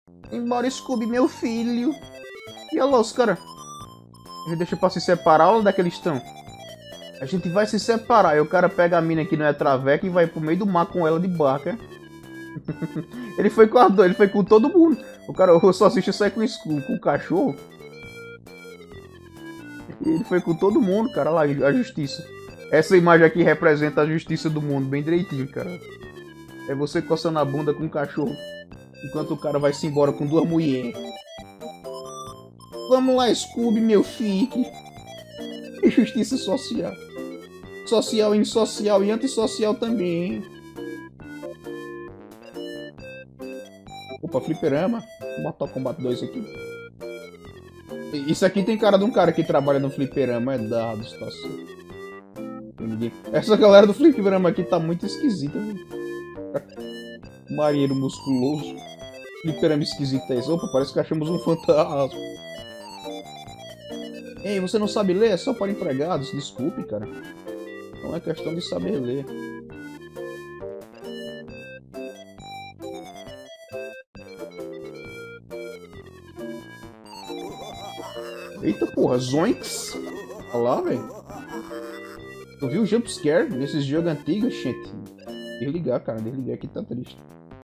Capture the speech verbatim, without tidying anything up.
Embora, Scooby, meu filho. E olha lá os caras. Deixa pra se separar, olha onde é que eles estão. A gente vai se separar. Aí o cara pega a mina que não é traveca e vai pro meio do mar com ela de barca. Ele foi com a dor, ele foi com todo mundo. O cara, o Salsicha sai com, com, com o cachorro. E ele foi com todo mundo, cara. Olha lá, a justiça. Essa imagem aqui representa a justiça do mundo, bem direitinho, cara. É você coçando a bunda com o cachorro. Enquanto o cara vai se embora com duas mulheres. Vamos lá, Scooby, meu filho. E justiça social. Social, insocial e antissocial também. Opa, fliperama. Mortal Kombat dois aqui. Isso aqui tem cara de um cara que trabalha no fliperama. É dado, situação. Essa galera do fliperama aqui tá muito esquisita, viu? Marinheiro musculoso. Fliperama esquisito é esse. Opa, parece que achamos um fantasma. Ei, você não sabe ler? É só para empregados. Desculpe, cara. Não é questão de saber ler. Eita porra, Zoinks! Olha lá, velho. Tu viu o jumpscare nesses jogos antigos, gente? Desligar, cara. Desligar aqui tá triste.